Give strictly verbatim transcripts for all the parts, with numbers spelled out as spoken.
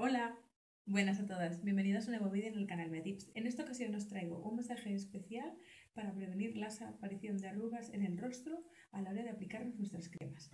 Hola, buenas a todas, bienvenidas a un nuevo vídeo en el canal Medips. En esta ocasión os traigo un masaje especial para prevenir la aparición de arrugas en el rostro a la hora de aplicarnos nuestras cremas.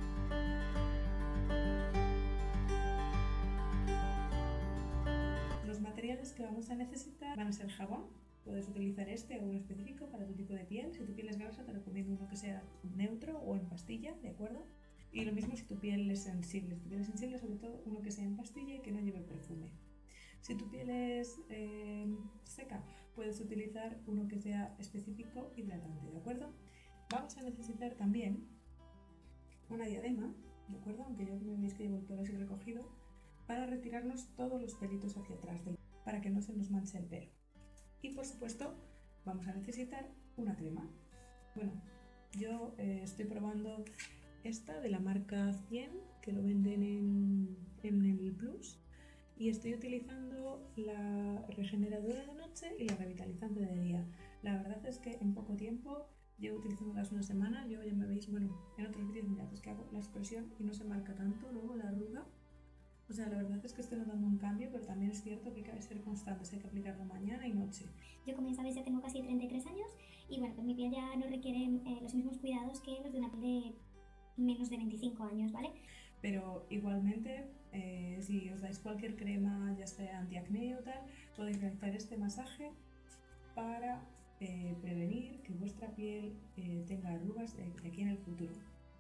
Los materiales que vamos a necesitar van a ser jabón. Puedes utilizar este o uno específico para tu tipo de piel. Si tu piel es grasa te recomiendo uno que sea neutro o en pastilla, ¿de acuerdo? Y lo mismo si tu piel es sensible. Si tu piel es sensible, sobre todo uno que sea en pastilla y que no lleve perfume. Si tu piel es eh, seca, puedes utilizar uno que sea específico hidratante, ¿de acuerdo? Vamos a necesitar también una diadema, ¿de acuerdo? Aunque yo me veis que llevo el pelo así recogido, para retirarnos todos los pelitos hacia atrás, para que no se nos manche el pelo. Y por supuesto, vamos a necesitar una crema. Bueno, yo eh, estoy probando esta de la marca cien, que lo venden en, en el Plus, y estoy utilizando la regeneradora de noche y la revitalizante de día. La verdad es que en poco tiempo, llevo utilizándolas una semana, yo ya me veis, bueno, en otros vídeos mirad, es que hago la expresión y no se marca tanto luego la arruga. O sea, la verdad es que estoy notando un cambio, pero también es cierto que hay que ser constantes, hay que aplicarlo mañana y noche. Yo, como ya sabéis, ya tengo casi treinta y tres años y bueno, pues mi piel ya no requiere eh, los mismos cuidados que los de una piel de menos de veinticinco años, ¿vale? Pero igualmente, eh, si os dais cualquier crema, ya sea antiacné o tal, podéis realizar este masaje para eh, prevenir que vuestra piel eh, tenga arrugas de, de aquí en el futuro.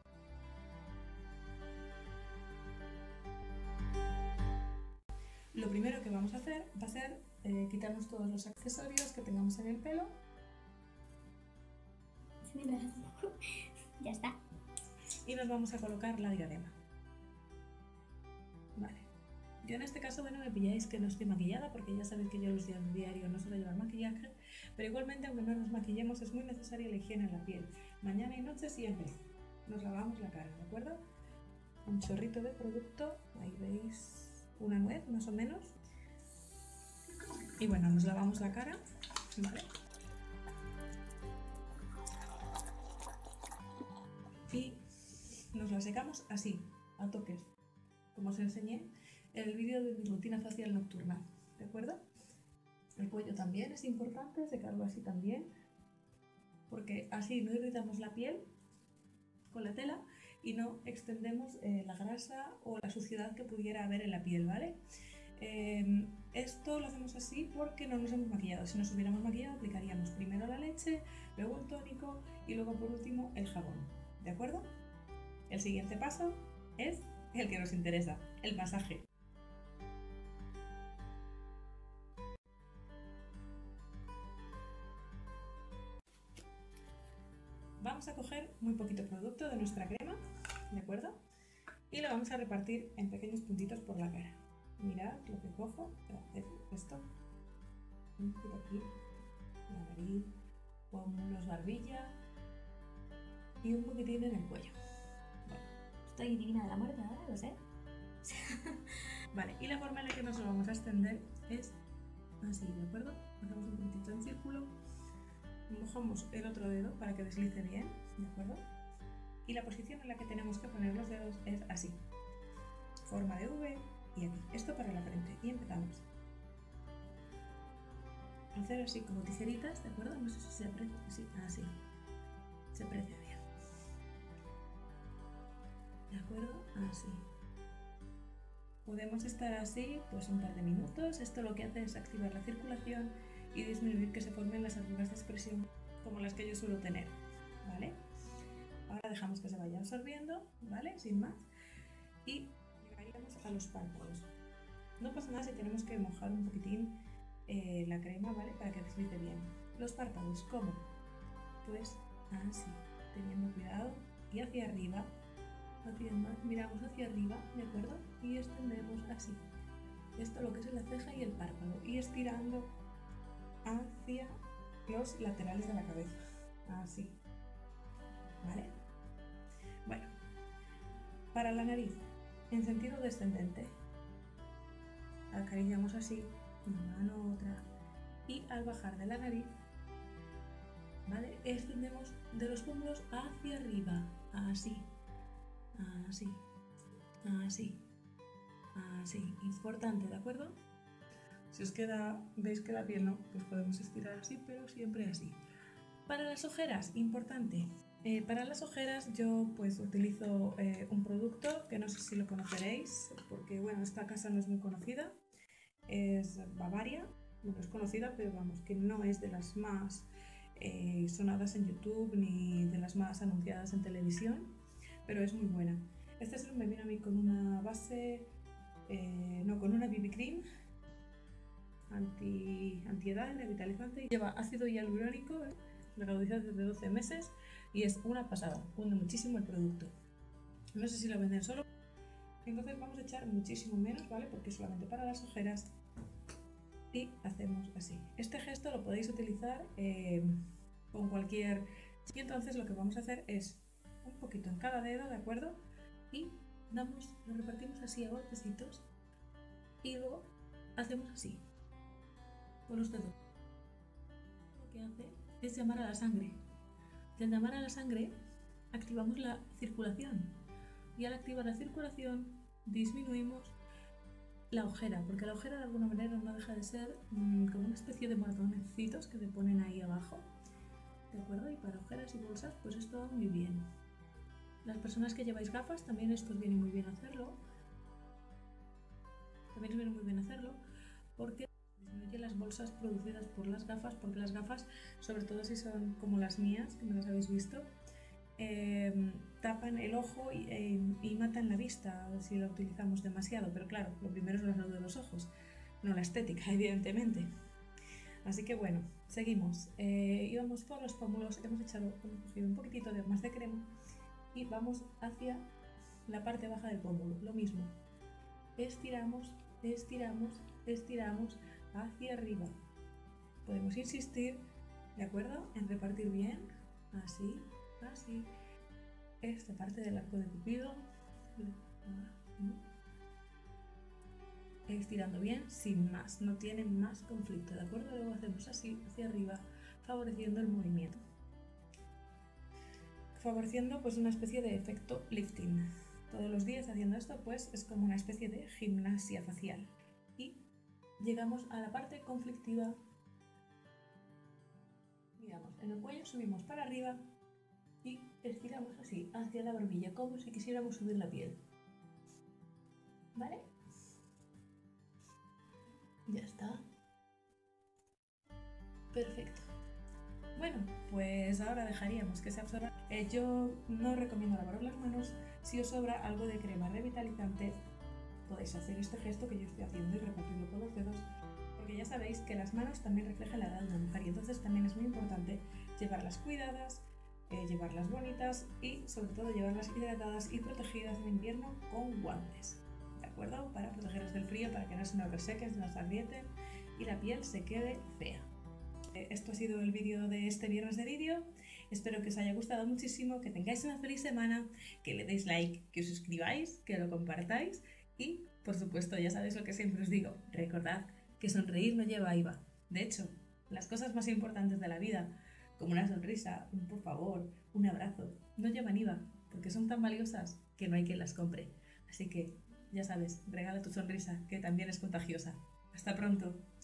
Lo primero que vamos a hacer va a ser eh, quitarnos todos los accesorios que tengamos en el pelo. Se me enreda un poco. Ya está. Y nos vamos a colocar la diadema. Vale. Yo en este caso, bueno, me pilláis que no estoy maquillada porque ya sabéis que yo los días diarios no suelo llevar maquillaje, pero igualmente, aunque no nos maquillemos, es muy necesaria la higiene en la piel. Mañana y noche siempre nos lavamos la cara, ¿de acuerdo? Un chorrito de producto, ahí veis una nuez más o menos. Y bueno, nos lavamos la cara, ¿vale? Y nos la secamos así, a toques, como os enseñé en el vídeo de mi rutina facial nocturna, ¿de acuerdo? El cuello también es importante, secarlo así también, porque así no irritamos la piel con la tela y no extendemos eh, la grasa o la suciedad que pudiera haber en la piel, ¿vale? Eh, esto lo hacemos así porque no nos hemos maquillado. Si nos hubiéramos maquillado, aplicaríamos primero la leche, luego el tónico y luego por último el jabón, ¿de acuerdo? El siguiente paso es el que nos interesa, el masaje. Vamos a coger muy poquito producto de nuestra crema, ¿de acuerdo? Y lo vamos a repartir en pequeños puntitos por la cara. Mirad lo que cojo para hacer esto. Un poquito aquí, la nariz, pómulos, barbilla y un poquitín en el cuello. Bueno, estoy divina de la muerte ahora, lo sé. Vale, y la forma en la que nos lo vamos a extender es así, ¿de acuerdo? Hacemos un puntito en círculo, mojamos el otro dedo para que deslice bien, ¿de acuerdo? Y la posición en la que tenemos que poner los dedos es así, forma de V y aquí, esto para la frente, y empezamos. Hacer así como tijeritas, ¿de acuerdo? No sé si se aprecia, así, así, se aprecia bien. ¿De acuerdo? Así. Podemos estar así pues un par de minutos. Esto lo que hace es activar la circulación y disminuir que se formen las arrugas de expresión como las que yo suelo tener, ¿vale? Ahora dejamos que se vaya absorbiendo, ¿vale? Sin más. Y llegaríamos a los párpados. No pasa nada si tenemos que mojar un poquitín eh, la crema, ¿vale? Para que deslice bien. Los párpados, ¿cómo? Pues así, teniendo cuidado y hacia arriba. Haciendo, miramos hacia arriba, ¿de acuerdo? Y extendemos así. Esto lo que es la ceja y el párpado. Y estirando hacia los laterales de la cabeza. Así. ¿Vale? Bueno. Para la nariz, en sentido descendente. Acariciamos así, una mano, otra. Y al bajar de la nariz, ¿vale? Extendemos de los pómulos hacia arriba. Así. Así, así, Así, importante, ¿de acuerdo? Si os queda, veis que la piel no, pues podemos estirar así, pero siempre así. Para las ojeras, importante. Eh, para las ojeras yo pues utilizo eh, un producto que no sé si lo conoceréis, porque bueno, esta casa no es muy conocida. Es Bavaria, bueno, es conocida, pero vamos, que no es de las más eh, sonadas en YouTube ni de las más anunciadas en televisión, pero es muy buena. Este serum me viene a mí con una base, eh, no, con una B B cream anti, antiedad, revitalizante, y lleva ácido hialurónico, ¿eh? Regularizado desde doce meses y es una pasada, cunde muchísimo el producto. No sé si lo venden solo, entonces vamos a echar muchísimo menos, ¿vale? Porque es solamente para las ojeras. Y hacemos así. Este gesto lo podéis utilizar eh, con cualquier... Y entonces lo que vamos a hacer es un poquito en cada dedo, ¿de acuerdo? Y damos, lo repartimos así a golpecitos y luego hacemos así con los dedos. Lo que hace es llamar a la sangre. Y al llamar a la sangre activamos la circulación y al activar la circulación disminuimos la ojera, porque la ojera de alguna manera no deja de ser mmm, como una especie de moratoncitos que te ponen ahí abajo, ¿de acuerdo? Y para ojeras y bolsas pues esto va muy bien. Las personas que lleváis gafas también esto os viene muy bien hacerlo, también os viene muy bien hacerlo porque disminuye las bolsas producidas por las gafas, porque las gafas, sobre todo si son como las mías, que me las habéis visto, Eh, tapan el ojo y, eh, y matan la vista si lo utilizamos demasiado, pero claro, lo primero es la salud de los ojos, no la estética, evidentemente. Así que bueno, seguimos. Eh, íbamos por los pómulos, hemos echado, hemos cogido un poquitito de más de crema y vamos hacia la parte baja del pómulo, lo mismo. Estiramos, estiramos, estiramos hacia arriba. Podemos insistir, ¿de acuerdo? En repartir bien, así. Así, esta parte del arco de Cupido, estirando bien, sin más, no tiene más conflicto, ¿de acuerdo? Luego hacemos así, hacia arriba, favoreciendo el movimiento. Favoreciendo pues una especie de efecto lifting. Todos los días haciendo esto pues es como una especie de gimnasia facial. Y llegamos a la parte conflictiva. Miramos en el cuello, subimos para arriba y estiramos así hacia la barbilla, como si quisiéramos subir la piel. ¿Vale? Ya está. Perfecto. Bueno, pues ahora dejaríamos que se absorba. Eh, yo no recomiendo lavaros las manos. Si os sobra algo de crema revitalizante, podéis hacer este gesto que yo estoy haciendo y repartirlo por los dedos, porque ya sabéis que las manos también reflejan la edad de una mujer y entonces también es muy importante llevarlas cuidadas, Eh, llevarlas bonitas y sobre todo llevarlas hidratadas y protegidas en invierno con guantes, ¿de acuerdo? Para protegerlas del frío, para que no se nos resequen, se nos agrieten y la piel se quede fea. Eh, esto ha sido el vídeo de este viernes de vídeo. Espero que os haya gustado muchísimo, que tengáis una feliz semana, que le deis like, que os suscribáis, que lo compartáis y, por supuesto, ya sabéis lo que siempre os digo, recordad que sonreír no lleva I V A. De hecho, las cosas más importantes de la vida, como una sonrisa, un por favor, un abrazo, no llevan I V A, porque son tan valiosas que no hay quien las compre. Así que, ya sabes, regala tu sonrisa, que también es contagiosa. ¡Hasta pronto!